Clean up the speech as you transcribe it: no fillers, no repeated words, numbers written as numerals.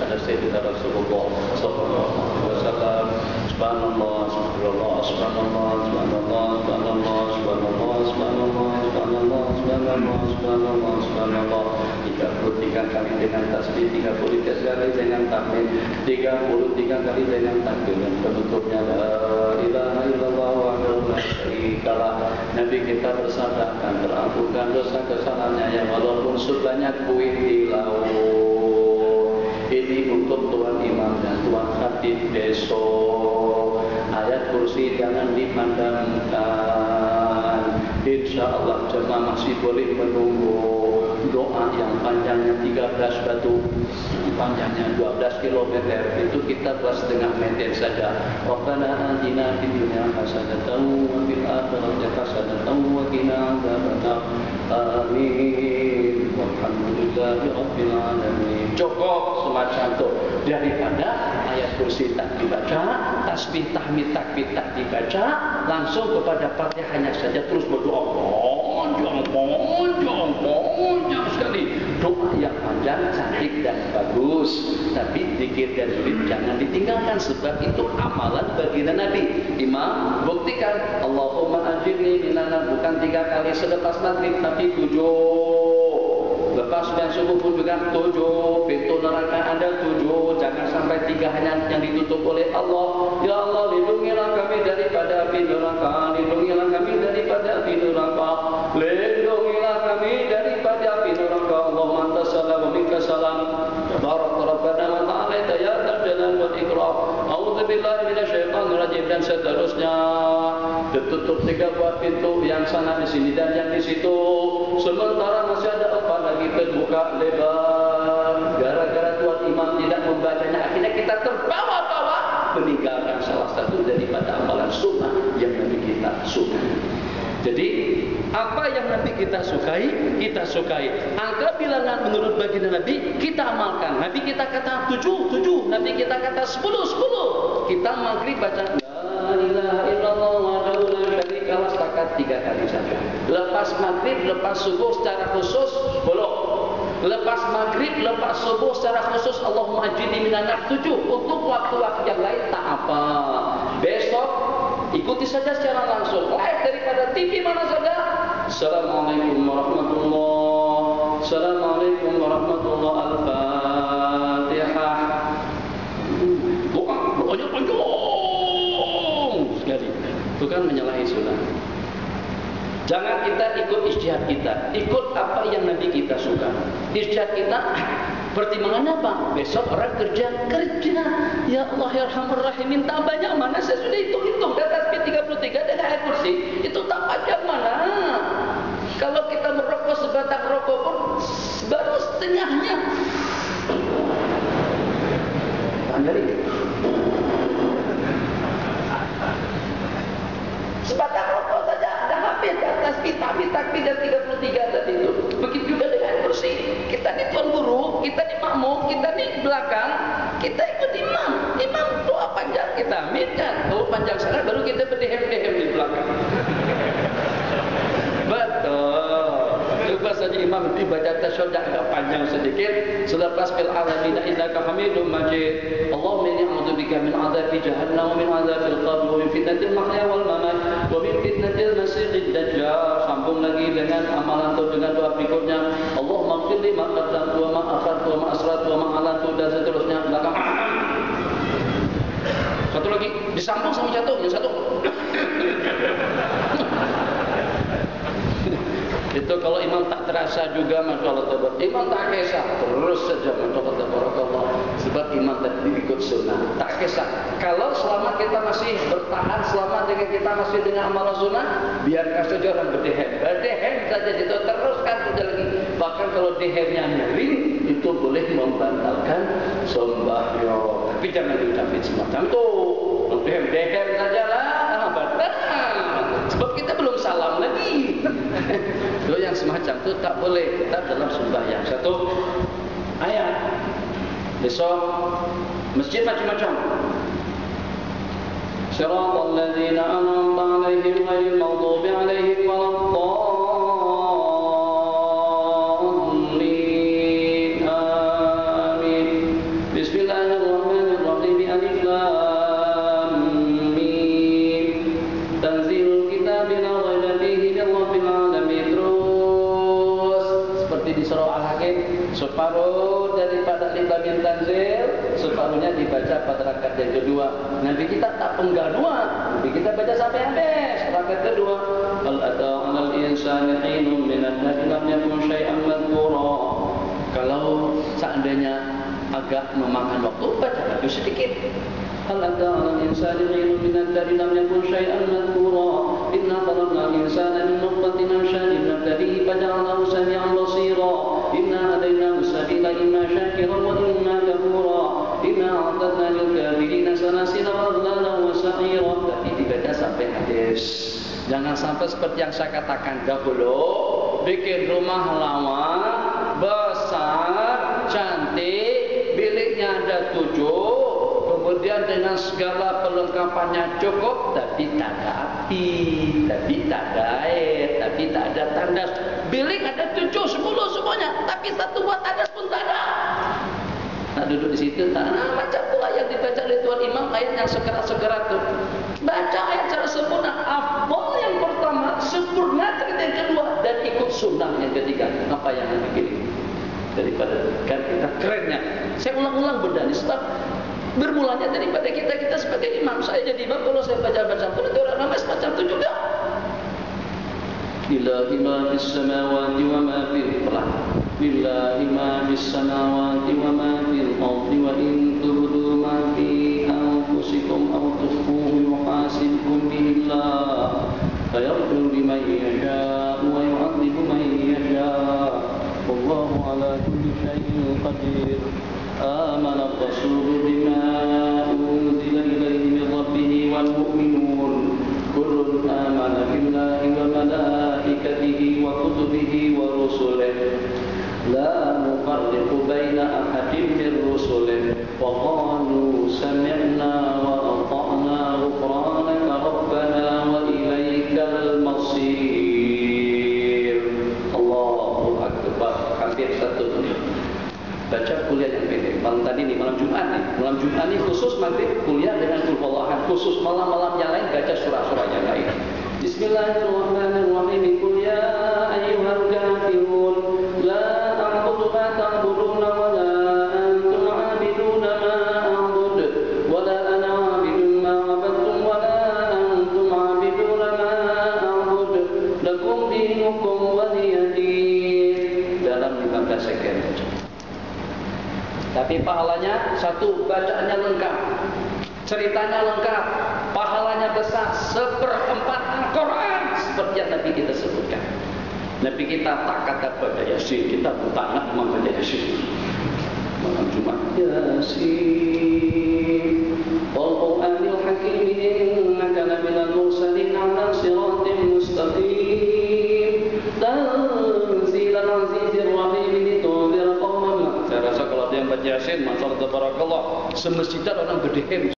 pada Sayyidina Rasulullah sallallahu alaihi wasallam. Subhanallah, subhanallah, subhanallah, subhanallah, subhanallah, subhanallah, subhanallah, subhanallah, subhanallah, subhanallah, subhanallah. 33 kali dengan tasbih, 33 kali dengan tahmid, 33 kali dengan takbir, dan penutupnya la ilaha illallah wahdahu la syarikalah. Nabi kita bersabda akan terampunkan dosa kesalahannya yang walaupun sebanyak buih di laut. Ini untuk tuan imam dan tuan khatib besok. Ayat kursi jangan dipandangkan. Insya Allah jemaah masih boleh menunggu. Doa yang panjangnya 13 batu, panjangnya 12 km, itu kita buat setengah meter saja. Rabbana atina fid dunya hasanatan wa fil akhirati hasanatan wa qina adzabannar. Amin. Walhamdulillahi rabbil alamin. Cukup semacam itu. Daripada ayat kursi tak dibaca, tasbih tahmid takbir tak dibaca, langsung kepada Fatihahnya saja terus berdoa. Panjang sekali. Doa yang panjang, cantik dan bagus. Tapi zikir dan wirid jangan ditinggalkan, sebab itu amalan baginda Nabi. Imam buktikan, Allahumma ajirni minan nar, bukan 3 kali selepas maghrib, tapi 7. Lepas dan subuh pun juga 7. Pintu neraka ada 7. Jangan sampai 3 hanya yang ditutup oleh Allah. Ya Allah, lindungilah kami daripada api neraka. Lindungilah kami daripada api neraka. Lindungilah kami daripada api neraka. Allahumma antas salam wa minkas salam. Tabarak Rabbana wa ta'ala ya dzal jalali wal ikram. A'udzubillahi minasyaitonir rajim, dan seterusnya. Ditutup 3 buah pintu, yang sana di sini dan yang di situ. Sementara masih ada 4 lagi terbuka lebar. Gara-gara tuan imam tidak membacanya, akhirnya kita terbawa-bawa meninggalkan salah satu daripada amalan sunnah yang Nabi kita sukai. Jadi apa yang Nabi kita sukai, kita sukai. Angka bilangan menurut baginda Nabi, kita amalkan. Nabi kita kata 7, Nabi kita kata 10. Kita maghrib baca la ilaha illallah wahdahu la syarikalah setakat 3 kali saja. Lepas maghrib, lepas subuh secara khusus 10. Lepas maghrib, lepas subuh secara khusus Allahumma ajirni minan nar 7. Untuk waktu-waktu yang lain tak apa. Besok ikuti saja secara langsung live daripada TV mana saja. Assalamualaikum warahmatullahi. Assalamualaikum warahmatullahi. Al-Fatihah. Doanya panjang sekali. Itu kan menyalahi sunnah. Jangan kita ikut ijtihad kita, ikut apa yang Nabi kita suka. Ijtihad kita, pertimbangannya apa? Besok orang kerja. Ya Allah ya Arhamar Rahimin, tak banyak mana? Saya sudah hitung-hitung. Data 33 dan ayat kursi itu tak panjang mana? Kalau kita merokok sebatang rokok pun baru setengahnya. Panjang. Sebatang rokok saja ada habis tasbih takbir dan 33 tadi itu. Begitu juga dengan kursi. Kita ni tuan guru, kita ni makmum, kita ni belakang, kita ikut imam. Imam doa panjang kita aminkan. Kalau panjang sangat baru kita berdehem-dehem di belakang. Betul. Coba saja imam itu baca tasyahud agak panjang sedikit. Selepas fil alamin innaka hamidum majid. Allahumma inni a'udzubika min adzabi jahannam wa min adzabil qabr wa min fitnatil mahya wal mamat wa min fitnatil masiihid dajjal. Sambung lagi dengan amalan atau dengan doa berikutnya. Allahumma ighfir li ma qaddamtu wa ma akhartu wa ma asrartu wa ma alantu, dan seterusnya. Belakang. Satu lagi disambung sama satu, yang satu. Itu kalau imam tak terasa juga, Masya Allah, imam tak kisah, terus saja, Masya Allah, tabarakallah. Sebab imam tadi ikut sunnah, tak kisah. Kalau selama kita masih bertahan, selama dengan kita masih dengan amalan sunnah, biarkan saja orang berdehem saja, itu teruskan saja lagi. Bahkan kalau dehemnya nyeri, itu boleh membatalkan sembahyang. Tapi jangan diucapin semacam itu. Dehem saja lah, batal. Sebab kita belum salam lagi. Kalau yang semacam itu tak boleh, tetap dalam sembahyang. Satu ayat. Besok masjid macam-macam. Shiratal ladzina an'amta 'alaihim ghairil maghdubi 'alaihim waladdallin. Amin. Bismillahirrahmanirrahim. Alif Lam Mim. Tanzilul kitabi la raiba fihi min rabbil alamin. Terus seperti di surah Al-Hakim, separuh daripada Alif Lam Mim tanzil, separuhnya dibaca pada rakaat yang kedua. Nabi kita tak penggal dua, Nabi kita baca sampai habis rakaat kedua. Hal ata 'alal insani hinun min ad-dari lam yakun syai'an madhkura. Kalau seandainya agak memakan waktu, baca lagi sedikit. Hal ata 'alal insani hinun min ad-dari lam yakun syai'an madhkura. Inna khalaqnal insana min nutfatin amshajin nabtalihi faja'alnahu sami'an basira. Inna hadaynahu as-sabila imma syakiran wa imma kafura. Inna a'tadna lil kafirina salasila wa aghlalan wa sa'ira. Tapi dibaca sampai habis. Jangan sampai seperti yang saya katakan dahulu, bikin rumah lama, besar, cantik, biliknya ada 7, kemudian dengan segala perlengkapannya cukup, tapi tak ada api, tapi tak ada air, tapi tak ada tandas. Bilik ada 7, 10 semuanya, tapi satu buat tandas pun tak ada. Nah, duduk di situ, baca pula yang dibaca oleh Tuan Imam, ayat yang sekerat-sekerat itu. Baca ayat secara sempurna. Afdal yang pertama, sempurna cerita yang kedua, dan ikut sunnah yang ketiga. Apa yang dipilih daripada kan kita kerennya. Saya ulang-ulang berdani sebab bermulanya daripada kita sebagai imam. Saya jadi imam, kalau saya baca-baca pun itu orang ramai semacam itu juga. Lillahi ma fis samawati wa ma fil ardi. Lillahi ma fis samawati wa ma fil ardi wa in tubdu ma fi anfusikum aw tukhfuhu yuhasibkum bihi Allah fayaghfiru liman yasha wa yu'adhibu man yasha wallahu ala kulli shay'in qadir. Amana ar-rasulu bima unzila ilayhi min rabbih wal mu'minun kullun amana billahi wa malaikatihi wa kutubihi wa rusulihi la nufarriqu baina ahadin min rusulihi wa qalu sami'na wa ata'na ghufranaka rabbana wa ilaikal masir. Allahu akbar. Hampir 1 menit. Baca kuliah yang pendek. Malam tadi nih, malam Jumat nih. Malam Jumat nih khusus maghrib kuliah dengan Qul-Huwallahan. Khusus malam-malam yang lain baca surah-surah yang lain. Bismillahirrahmanirrahim. Qul ya ayyuhal kafirun la a'budu ma ta'buduna wa la antum 'abiduna ma a'bud wa la ana 'abidun ma 'abadtum wa la antum 'abiduna ma a'bud lakum dinukum waliyadin. Dalam 15 second. Tapi pahalanya satu, bacaannya lengkap, ceritanya lengkap, pahalanya besar, 1/4 Al-Quran seperti yang Nabi kita sebutkan. Nabi kita tak kata baca Yasin, kita tak nak membaca Yasin. Malam Jumat Yasin Al-Quranil Hakim innaka laminal mursalin 'ala siratin mustaqim tanzilal azizir rahim litunzira qauman. Saya rasa kalau dia baca Yasin, masyaallah tabarakallah, semestinya orang berdehem